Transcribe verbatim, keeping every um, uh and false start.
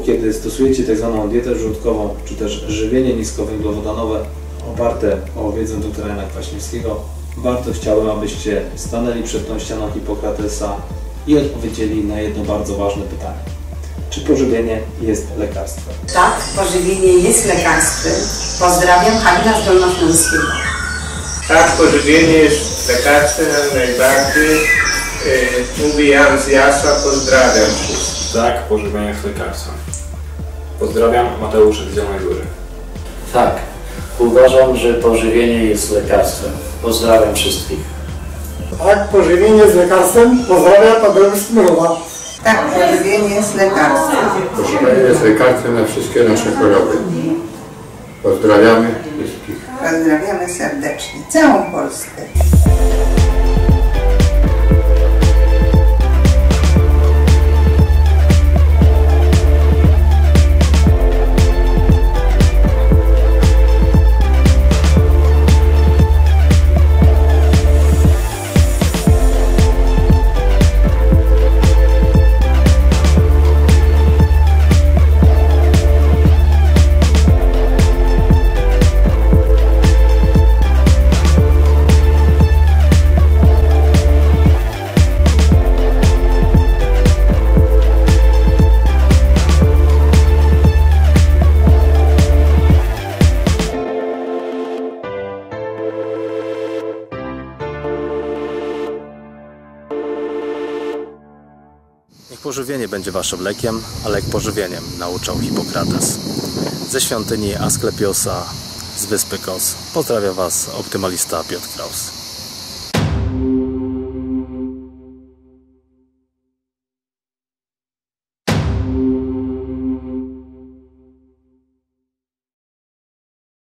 kiedy stosujecie tak zwaną dietę żołądkową, czy też żywienie niskowęglowodanowe oparte o wiedzę doktora Jana Kwaśniewskiego, warto chciałbym, abyście stanęli przed tą ścianą Hipokratesa i odpowiedzieli na jedno bardzo ważne pytanie. Czy pożywienie jest lekarstwem? Tak, pożywienie jest lekarstwem. Pozdrawiam, Halina z Dolnośląskiego. Tak, pożywienie jest lekarstwem najbardziej. Yy, mówi Jan z Jasła, pozdrawiam wszystkich. Tak, pożywienie jest lekarstwem. Pozdrawiam, Mateusz z Zielonej Góry. Tak, uważam, że pożywienie jest lekarstwem. Pozdrawiam wszystkich. Tak, pożywienie jest lekarstwem. Pozdrawiam, Tadeusz z Mrowa. Tak, pożywienie jest lekarstwem. Pożywienie jest lekarstwem na wszystkie nasze choroby. Pozdrawiamy wszystkich. Pozdrawiamy serdecznie całą Polskę. Niech pożywienie będzie waszym lekiem, a lek pożywieniem, nauczał Hipokrates. Ze świątyni Asklepiosa z wyspy Kos pozdrawia was optymalista Piotr Kraus.